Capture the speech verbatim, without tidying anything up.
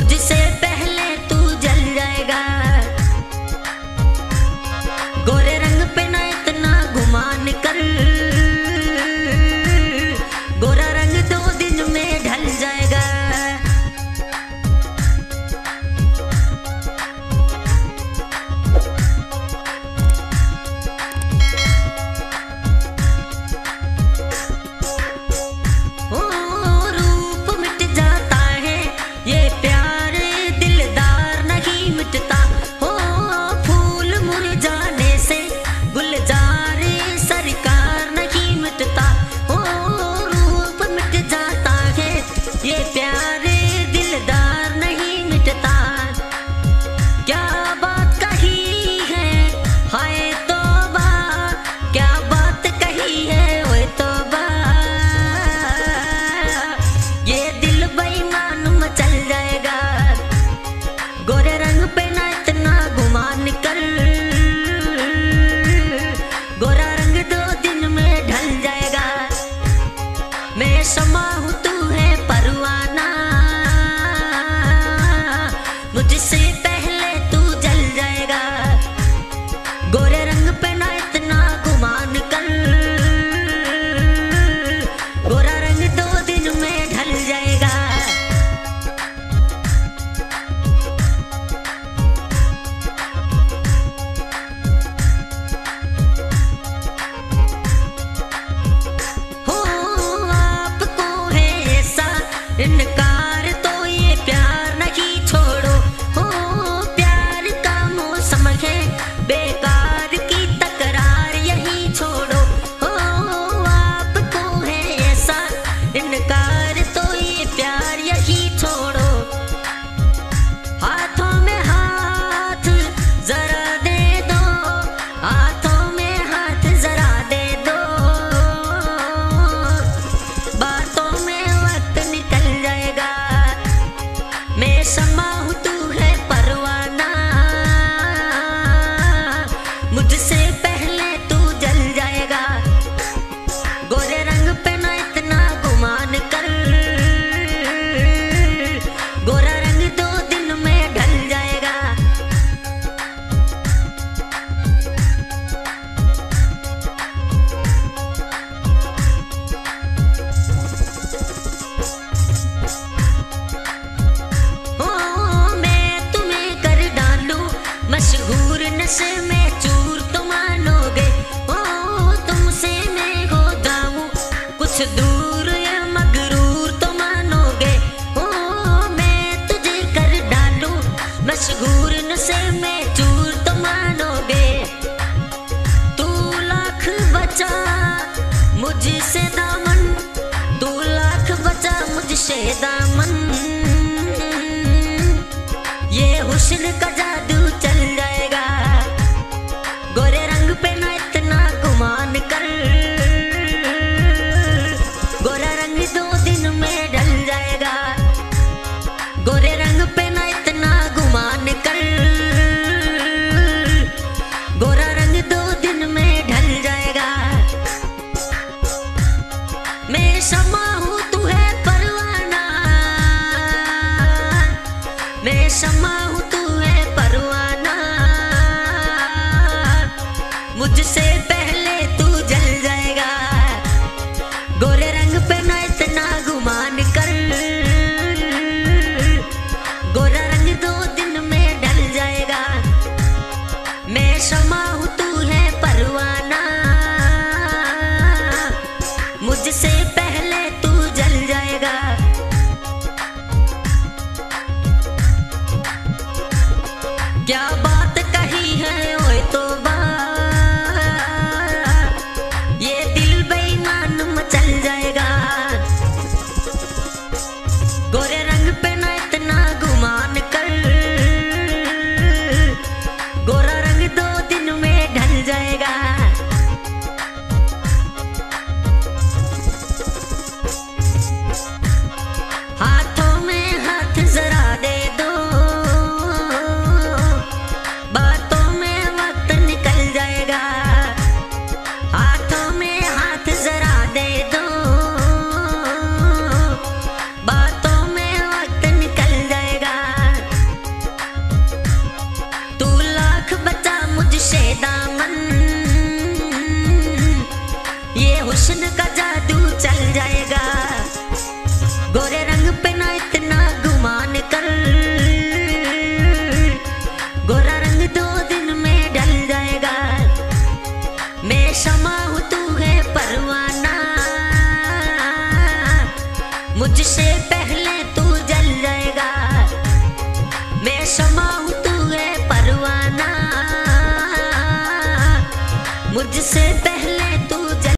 मुझसे पहले तू जल जाएगा। गोरे रंग पे ना इतना गुमान कर, गोरा रंग दो दिन में ढल जाएगा। समा हूँ तू है परवाना, मुझसे पहले तू जल जाएगा। गोरे रंग पे ना इतना गुमान कर, गोरा रंग दो दिन में ढल जाएगा। इनकार तो ये प्यार नहीं छोड़ो, हो प्यार का मौसम है बेकार की तकरार यही छोड़ो। हो आपको है ऐसा इनकार तो ये प्यार यही छोड़ो। हाथों में हाथ जरा दे दो, हाथों में हाथ जरा दे दो, बातों में वक्त निकल जाएगा। मैं समा हूँ तू है परवाना, मुझसे पहले तू जल जाएगा। गोरे रंग पे ना इतना गुमान कर, गोरा रंग दो दिन में ढल जाएगा। मशहूर नशे में चूर तो मानोगे, ओ तुमसे मैं हो जाऊं कुछ दूर या मगरूर तो मानोगे। ओ मैं तुझे कर डालूं मशहूर नशे में चूर तो मानोगे। तू लाख बचा मुझसे दामन, तू लाख बचा मुझसे दामन, ये हुस्न का जादू चल जाएगा। गोरे रंग पे ना इतना गुमान कर, गोरा रंग दो दिन में ढल जाएगा। गोरे रंग पे ना इतना गुमान कर, गोरा रंग दो दिन में ढल जाएगा। मैं समा हूँ तू है परवाना, कर, गोरा रंग दो दिन में ढल जाएगा। मैं शमा हूँ तू है परवाना, मुझसे पहले तू जल जाएगा। मैं शमा हूँ तू है परवाना, मुझसे